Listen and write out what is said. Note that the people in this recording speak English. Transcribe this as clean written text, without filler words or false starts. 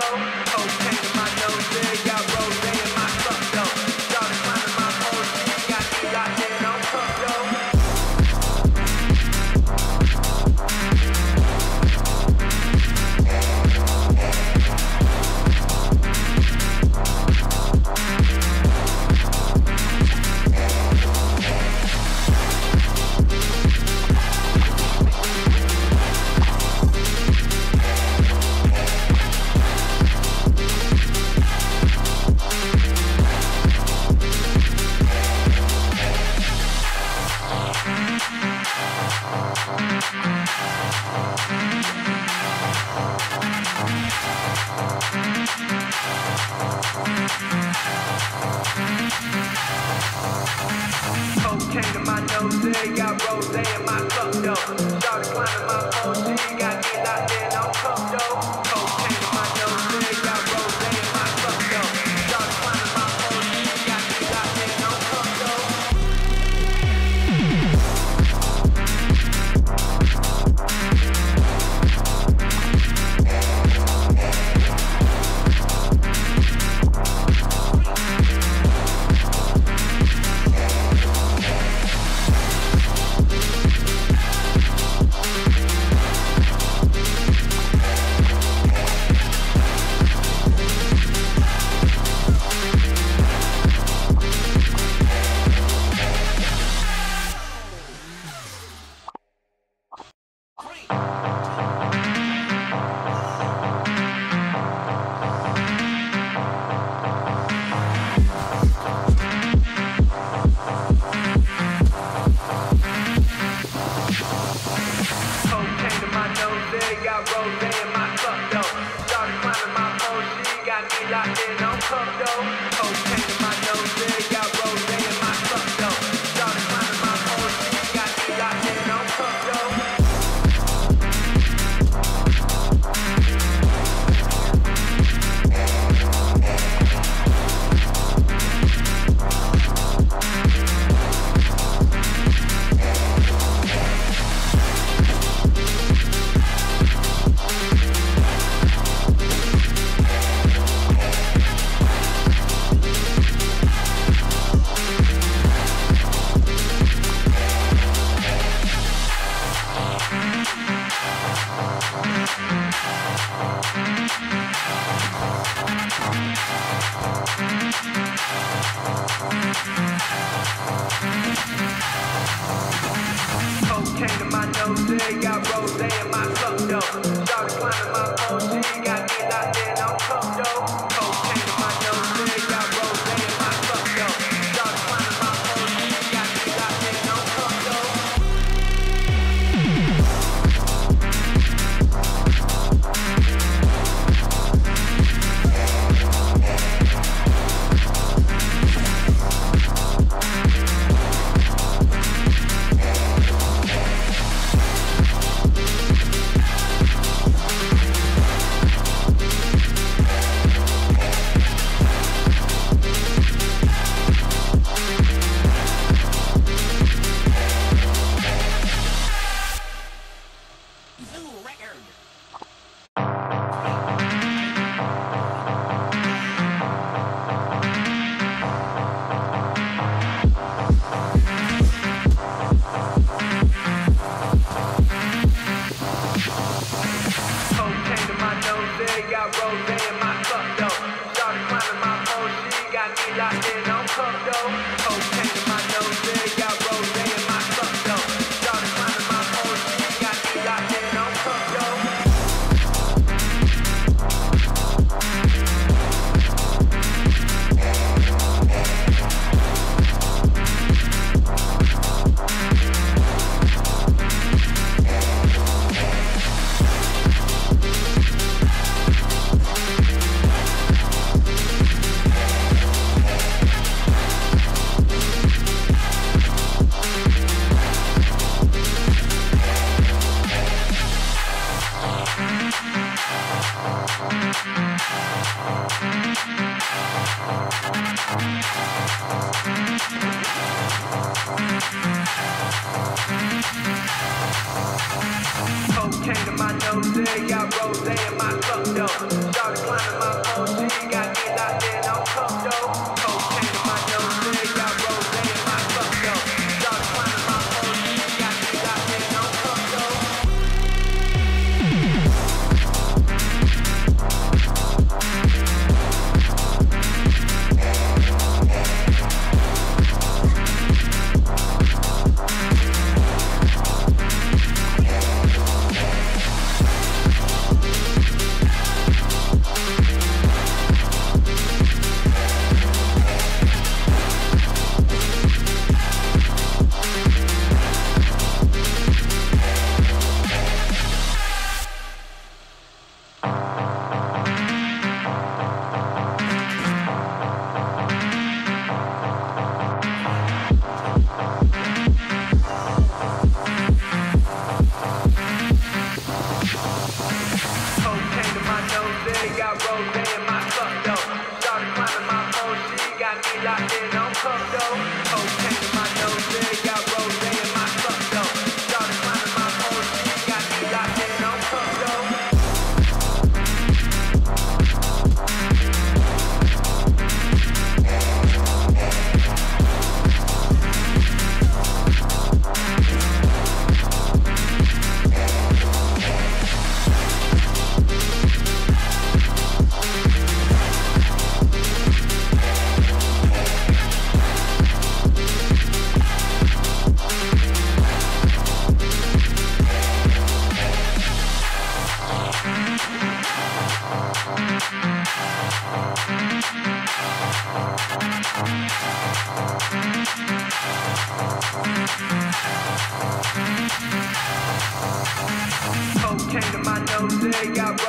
Cocaine in my nose, got rose in my cup though. Started climbing my OG, got me locked in on cup though. Cocaine in my nose, got rose in my cup though. Started climbing my OG, got me locked in on cup though. Got rose in my cup though. Started climbing my OG, got me locked in on cup though. Cocaine in my nose, got rose in my cup though. Started climbing my OG, got me locked in on cup though. Cocaine in my nose, got rose in my cup though. Started climbing my OG, got me locked in on cup though. Cocaine in my nose, got rose in my cup though. Started climbing my OG, got me locked in on cup though. Got rose in my cup though. Started climbing my OG, got me locked in on cup though. Cocaine in my nose, got rose in my cup though. Started climbing my OG, got me locked in on cup though. Cocaine in my nose, got rose in my cup though. Started climbing my phone, she got me locked in on cup though. Cocaine in my nose, got rose in my cup though. Started climbing my phone, she got me locked in on cup though. Got rose in my cup though. Started climbing my phone, she got me locked in on cup though. Cocaine in my nose, got rose in my cup though. Started climbing my phone, she got me locked in on cup though. Cocaine in my nose, got